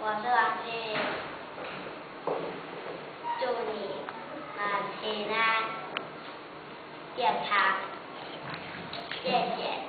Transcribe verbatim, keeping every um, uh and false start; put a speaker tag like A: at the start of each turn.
A: 是王俊，祝你们平安健康，谢谢。